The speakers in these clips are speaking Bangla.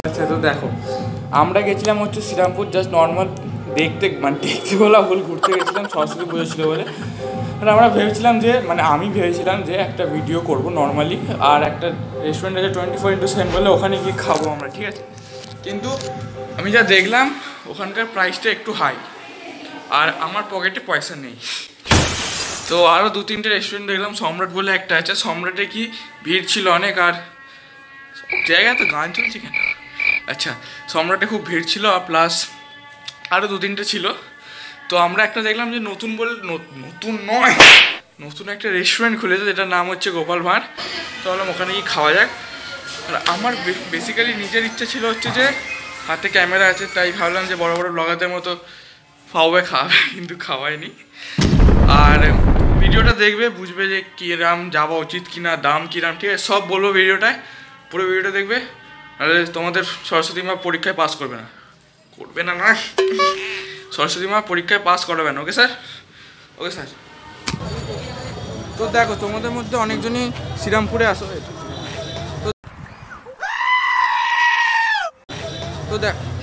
আচ্ছা তো দেখো, আমরা গেছিলাম হচ্ছে শ্রীরামপুর জাস্ট নর্মাল দেখতে, মানে দেখতে বলা ভুল, ঘুরতে গেছিলাম, সরস্বতী পুজো ছিল বলে। আর আমরা ভেবেছিলাম যে, মানে আমি ভেবেছিলাম যে একটা ভিডিও করব নর্মালি, আর একটা রেস্টুরেন্ট আছে 24x7 বলে, ওখানে গিয়ে খাবো আমরা, ঠিক আছে। কিন্তু আমি যা দেখলাম ওখানকার প্রাইসটা একটু হাই, আর আমার পকেটে পয়সা নেই। তো আরও 2-3টে রেস্টুরেন্ট দেখলাম, সম্রাট বলে একটা আছে, সম্রাটে কি ভিড় ছিল অনেক, আর জায়গায় তো গান চলছে কেন, আচ্ছা সম্রাটে খুব ভিড় ছিল, আর প্লাস আরও 2-3টে ছিল। তো আমরা একটা দেখলাম যে নতুন বলে, নতুন নয়, নতুন একটা রেস্টুরেন্ট খুলেছে যেটার নাম হচ্ছে গোপাল ভাঁড়। তো ভাবলাম ওখানে গিয়ে খাওয়া যাক। আর আমার বেসিক্যালি নিজের ইচ্ছা ছিল হচ্ছে যে হাতে ক্যামেরা আছে, তাই ভাবলাম যে বড় বড় ব্লগারদের মতো খাওয়াবে, কিন্তু খাওয়াইনি। আর ভিডিওটা দেখবে, বুঝবে যে কিরাম যাওয়া উচিত কিনা, দাম কিরাম, ঠিক আছে, সব বলবো ভিডিওটায়, পুরো ভিডিওটা দেখবে। নাহলে তোমাদের সরস্বতী মা পরীক্ষায় পাস করবে না, না সরস্বতী মা পরীক্ষায় পাস করাবেন। Okay sir, okay sir. তো দেখো, তোমাদের মধ্যে অনেকজনই শ্রীরামপুরে আসো। তো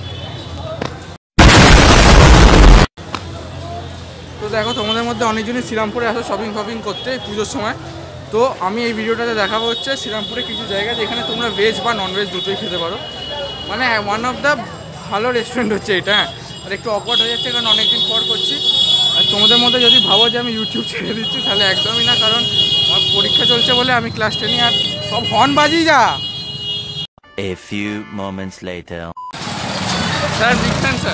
দেখো তোমাদের মধ্যে অনেকজনই শ্রীরামপুরে আসো শপিং করতে পুজোর সময়। তো আমি এই ভিডিওটাতে দেখাবো হচ্ছে শ্রীরামপুরে কিছু জায়গা যেখানে তোমরা ভেজ বা ননভেজ দুটোই খেতে পারো। মানে ওয়ান অফ দ্য ভালো রেস্টুরেন্ট হচ্ছে এটা। আর একটু অকওয়ার্ড হয়ে যাচ্ছে কারণ অনেকদিন পর করছি। আর তোমাদের মধ্যে যদি ভাবো যে আমি ইউটিউব ছেড়ে দিচ্ছি, তাহলে একদমই না, কারণ আমার পরীক্ষা চলছে বলে আমি ক্লাস 10 আর সব হর্ন বাজিয়ে যা। A few moments later. Sir বিখ্যান স্যার,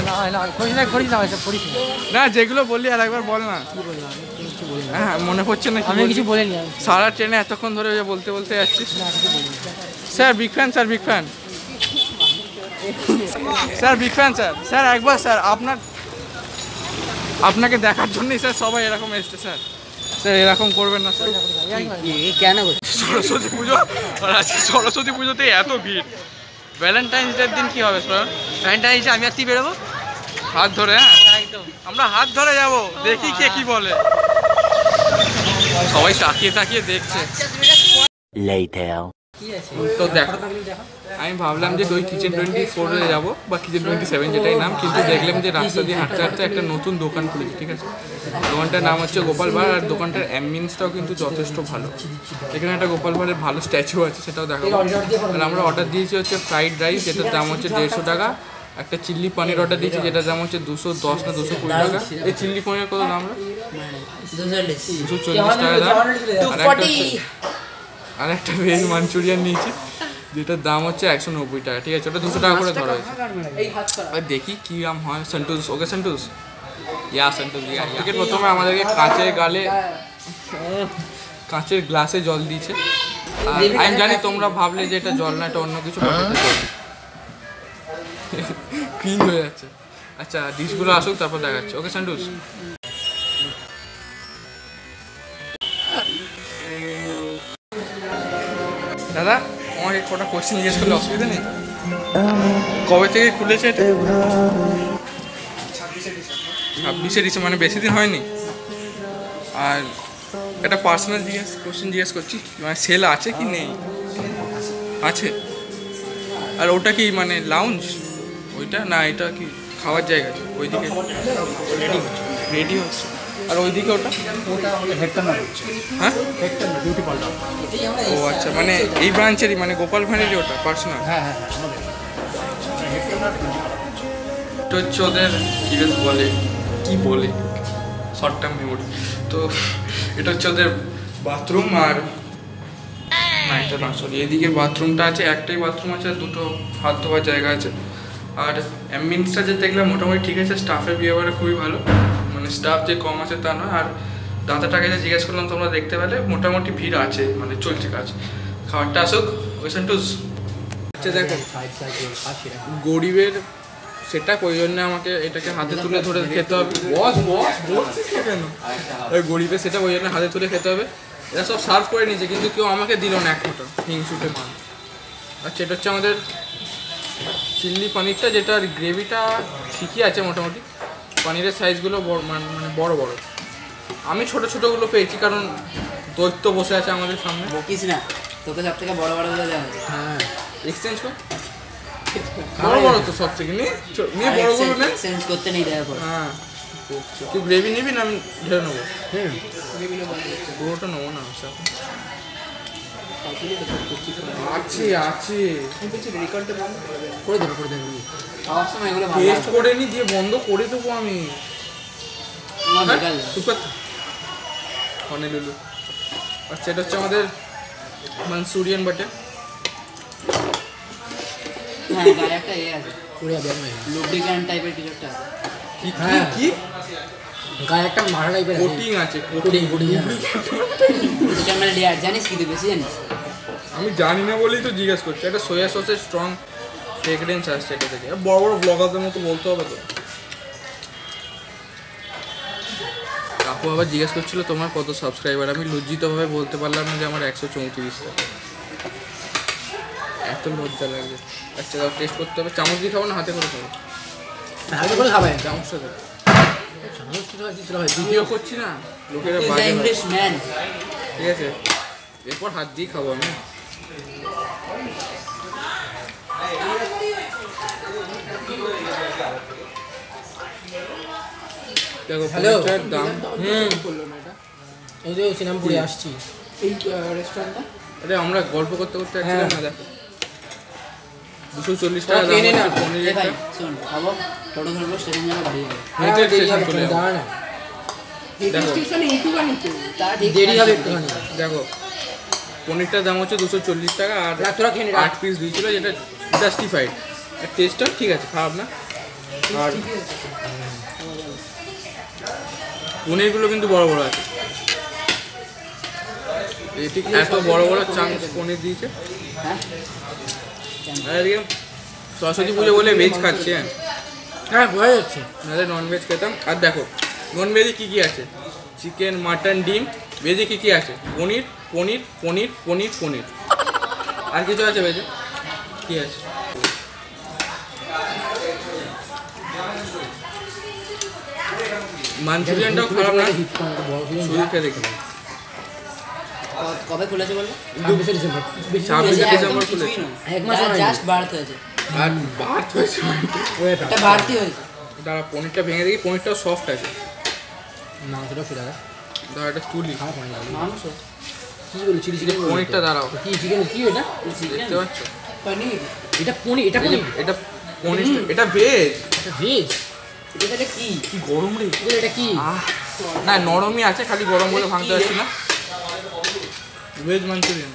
না যেগুলো বললি আর একবার বল না। হ্যাঁ মনে পড়ছে না, আমি কিছু বলিনি। সারা ট্রেনে এতক্ষণ ধরে বলতে যাচ্ছিস। Sir big fan, sir big fan, sir big fan sir. Sir একবার স্যার আপনাকে দেখার জন্যই স্যার সবাই এরকম এসছে স্যার। স্যার এরকম করবেন না স্যার। কেন সরস্বতী পুজো, আর আজকে সরস্বতী পুজোতে এত ভিড়। ভ্যালেন্টাইন্স ডের দিন কি হবে? ভ্যালেন্টাইন্স ডে আমি আর তুই বেরোবো হাত ধরে। হ্যাঁ একদম, আমরা হাত ধরে যাবো, দেখি কে কি বলে। সবাই তাকিয়ে দেখছে। তো দেখো, আমি ভাবলাম যে ওই কিচেন 24 যাবো, বা কিচেন 27 যেটাই নাম, কিন্তু দেখলাম যে রাস্তা দিয়ে হাঁটতে একটা নতুন দোকান খুলেছে, ঠিক আছে। দোকানটার নাম হচ্ছে গোপাল ভাঁড়, আর দোকানটার অ্যাম্বিয়েন্সটাও কিন্তু যথেষ্ট ভালো। এখানে একটা গোপাল ভাঁড়ের ভালো স্ট্যাচু আছে, সেটাও দেখাবো। আর আমরা অর্ডার দিয়েছি হচ্ছে ফ্রাইড রাইস, যেটার দাম হচ্ছে 150 টাকা। একটা চিল্লি পনির অর্ডার দিয়েছি, যেটার দাম হচ্ছে 210 না 220 টাকা। এই চিল্লি পনির কত দাম? 240 টাকা দাম। আর একটা ভেজ মাঞ্চুরিয়ান নিয়েছি, যেটার দাম হচ্ছে 190 টাকা, ঠিক আছে। ওটা 200 টাকা করে ধরা হয়েছে। আর দেখি কী দাম হয়। সেন্টুস, ওকে সেন্টুস, সেন্টুস। টিকিট প্রথমে আমাদেরকে কাঁচের গ্লাসে জল দিয়েছে। আর আমি জানি তোমরা ভাবলে যে এটা জল না, এটা অন্য কিছু, ক্লিন হয়ে যাচ্ছে। আচ্ছা ডিশগুলো আসুক, তারপর দেখাচ্ছে। ওকে সেন্টুস। দাদা আমাকে কটা কোয়েশ্চেন জিজ্ঞেস করলে অসুবিধা নেই? কবে থেকে খুলেছে এটা? 26শে ডিসেম্বর, মানে বেশি দিন হয়নি। আর একটা পার্সোনাল কোয়েশ্চেন জিজ্ঞেস করছি, মানে সেল আছে কি নেই? আছে। আর ওটা কি মানে লাউঞ্জ ওইটা, না এটা কি খাওয়ার জায়গা? ওইদিকে রেডি হচ্ছে। আর ওইদিকে ওটা হ্যাঁ, ও আচ্ছা, মানে এই ব্রাঞ্চেরই, মানে গোপাল ভাঁড়েরই ওটা পার্সোনাল। এটা হচ্ছে ওদের কি বলে শর্ট টার্ম মেমোরি। তো এটা হচ্ছে ওদের বাথরুম। আর না এটা না, সরি, এদিকে বাথরুমটা আছে, একটাই বাথরুম আছে, আর দুটো হাত ধোয়ার জায়গা আছে। আর অ্যাম্বিয়েন্সটা যে দেখলাম মোটামুটি ঠিক আছে, স্টাফের বিহেভিয়ার খুবই ভালো, মানে স্টাফ যে কম আছে তা নয়। আর দাদাটাকে যে জিজ্ঞেস করলাম তোমরা দেখতে পেলে, মোটামুটি ভিড় আছে, মানে চলছে কাজ। খাবারটা আসুক। ওয়েসেন্টুস আচ্ছা দেখো, গরিবের সেটা ওই জন্য আমাকে এটাকে হাতে তুলে ধরে খেতে হবে। কেন গরিবের সেটা ওই জন্য হাতে তুলে খেতে হবে। এরা সব সার্ভ করে নিয়েছে, কিন্তু কেউ আমাকে দিল না এক ফোঁটা হিংসুটে মান। আচ্ছা এটা হচ্ছে আমাদের চিল্লি পনিরটা, যেটার গ্রেভিটা ঠিকই আছে মোটামুটি। পনিরের সাইজগুলো মানে বড় বড়। আমি ছোটোগুলো পেয়েছি, কারণ দৈত্য বসে আছে আমাদের সামনে। বকিস না, তোকে সব থেকে বড় বড়গুলো দেওয়া হবে। হ্যাঁ এক্সচেঞ্জ কর। বড় বড় তো সব থেকে নিয়ে বড়গুলো নে। সেন্স করতে নেই দেখো। হ্যাঁ তুই গ্রেভি নিবি না আমি ঢেলে নেবো? পুরোটা নেবো না। আছে আছে করে দেবো খাওয়ার সময় এগুলো ভালো টেস্ট করে নি দিয়ে বন্ধ করে দেবো আমি। লুলু আচ্ছা এটা হচ্ছে আমাদের মানচুরিয়ান বাটে। হ্যাঁ গায়ে একটা আছে লুব্রিক্যান্ট টাইপের কিছু একটা কি গায়ে একটা মারা টাইপের কোটিং আছে কোটিং মানে লেয়ার জানিস কি তুই বেশি জানিস? আমি জানি না বলেই তো জিজ্ঞেস করছি। একটা সোয়া সসের স্ট্রং ফ্রেগরেন্স আসছে এটা থেকে। বড় বড় ব্লগারদের মতো বলতে হবে তো। কাকু আবার জিজ্ঞেস করছিল তোমার কত সাবস্ক্রাইবার। আমি লজ্জিতভাবে বলতে পারলাম না যে আমার 134টা। এত লজ্জা লাগে। আচ্ছা দাও টেস্ট করতে হবে। চামচ দিয়ে খাবো না হাতে করে খাবো? হাতে করে খাবে চামচটা দেবো। চামচ তো দিছিল ভাই ভিডিও করছি না লোকেরা বাজে ইংলিশ ম্যান। ঠিক আছে এরপর হাত দিয়ে খাবো আমি। দেখো পনিরটার দাম এই যে সিনামপুরে আসছি এই রেস্টুরেন্টটা। আরে আমরা গল্প করতে করতে আসছিলাম না। দেখো 240 টাকা দাম আছে পনিরের। ভাই শুন খাবো টোটো ধরবো স্টেশন যাবো বাড়ি যাবো। হেঁটে স্টেশন চলে যাবো। দেখো স্টেশনে এইটুখানি তো তার দেরি হবে একটুখানি। দেখো পনিরটার দাম হচ্ছে 240 টাকা আর 8 পিস দিয়েছিল যেটা জাস্টিফাইড। আর টেস্টটা ঠিক আছে খারাপ না। আর পনিরগুলো কিন্তু বড় বড় আছে। এটি এত বড় বড় চাংস পনির দিয়েছে। আর এদিকে সরস্বতী পুজো বলে ভেজ খাচ্ছে। হ্যাঁ বোঝা যাচ্ছে নাহলে নন ভেজ খেতাম। আর দেখো নন ভেজে কী কী আছে? চিকেন মাটন ডিম। ভেজে কী কী আছে? পনির পনির পনির পনির পনির। আর কিছু আছে ভেজে? কী আছে? মাঞ্চুরিয়ানটাও খারাপ না। শুরু খেয়ে দেখি। কবে খুলেছে বললো? 26 ডিসেম্বর খুলেছে। এক মাস জাস্ট বার্থ হয়েছে। আর বার্থ হয়েছে এটা বাড়তি হয়েছে। দাঁড়া পনিরটা ভেঙে দেখি। পনিরটাও সফট আছে। মাংসটা ফিরে গেছে। দাঁড়া এটা তুলি। মাংস কি বলি চিলি চিকেন পনিরটা দাঁড়াও। কি চিকেন কি এটা? দেখতে পাচ্ছ? পনির। এটা পনির এটা পনির এটা পনির এটা ভেজ। এটা ভেজ। এটা কি কি গরম রে। এটা কি? না নরমই আছে খালি গরম বলে ভাঙতে পারছি না। Veg Manchurian.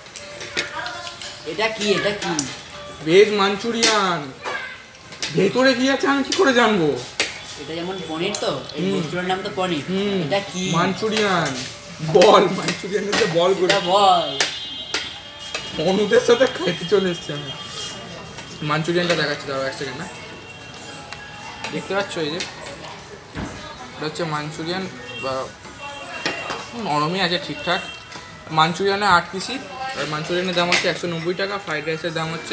এটা কি এটা কি? Veg Manchurian. ভেতরে কি আছে আমি কি করে জানবো? এটা যেমন পনির তো এই রেস্টুরেন্টের নাম তো পনির। এটা কি? মাঞ্চুরিয়ান বল। মাঞ্চুরিয়ানের যে বল গুলো বল অনুদের সাথে খাইতে চলে এসেছি আমি। মাঞ্চুরিয়ানটা দেখাচ্ছি দাঁড়াও এক সেকেন্ড না। দেখতে পাচ্ছ এই যে এটা হচ্ছে মাঞ্চুরিয়ান বা নরমই আছে ঠিকঠাক। মাঞ্চুরিয়ানে 8 পিসি। আর মাঞ্চুরিয়ানের দাম হচ্ছে 190 টাকা। ফ্রাইড রাইসের দাম হচ্ছে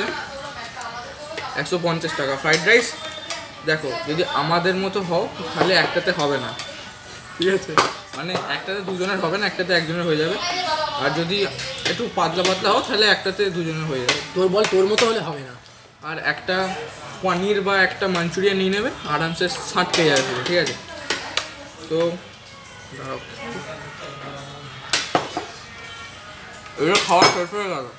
150 টাকা। ফ্রাইড রাইস দেখো যদি আমাদের মতো হও তাহলে একটাতে হবে না। ঠিক আছে মানে একটাতে দুজনের হবে না, একটাতে একজনের হয়ে যাবে। আর যদি একটু পাতলা পাতলা হও তাহলে একটাতে দুজনের হয়ে যাবে। তোর মতো হলে হবে না। আর একটা পনির বা একটা মাঞ্চুরিয়ান নিয়ে নেবে আরামসে 60 পেয়ে যাবে। ঠিক আছে তো দাঁড়াও এগুলো খাওয়া শেষ হয়ে গেল।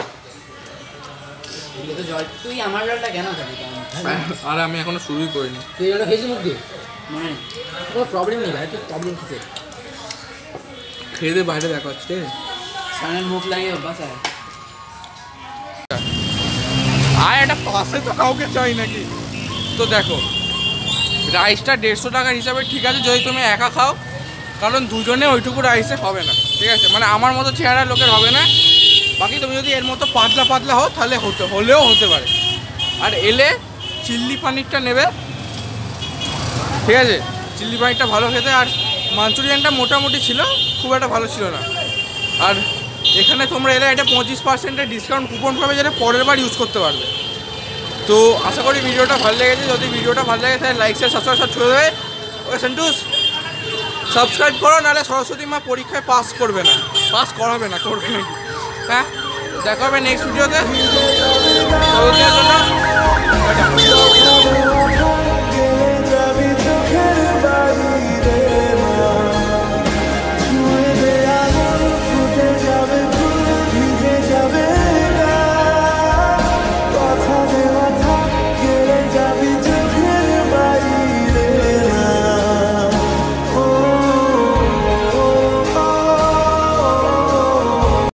তুই আমার জলটা কেন খাবি? আর আমি এখনো শুরুই করিনি। তুই জলটা খেয়েছিস মুখ দিয়ে? মানে কোনো প্রবলেম নেই ভাই, তুই প্রবলেম কিসে? খেয়ে দিয়ে বাইরে দেখা হচ্ছে। ঠিক আছে সামনের মুখ লাগিয়ে অভ্যাস আছে। আর এটা পাশে তো কাউকে চাই নাকি। তো দেখো রাইসটা 150 টাকার হিসাবে ঠিক আছে যদি তুমি একা খাও, কারণ দুজনে ওইটুকু রাইসে হবে না। ঠিক আছে মানে আমার মতো চেহারা লোকের হবে না। বাকি তুমি যদি এর মতো পাতলা পাতলা হও তাহলে হলেও হতে পারে। আর এলে চিল্লি পানিরটা নেবে। ঠিক আছে চিল্লি পানিরটা ভালো খেতে। আর মাঞ্চুরিয়ানটা মোটামুটি ছিল, খুব একটা ভালো ছিল না। আর এখানে তোমরা এলে এটা 25% ডিসকাউন্ট কুপন পাবে, যেটা পরের বার ইউজ করতে পারবে। তো আশা করি ভিডিওটা ভালো লেগেছে। যদি ভিডিওটা ভালো লাগে তাহলে লাইক শেয়ার সাবস্ক্রাইব সব ছুঁয়ে দেবে। ওকে সেন্টুস সাবস্ক্রাইব করো, নাহলে সরস্বতী মা পরীক্ষায় পাস করবে না, পাস করাবে না, করবে নাকি। হ্যাঁ দেখা হবে নেক্সট ভিডিওতে।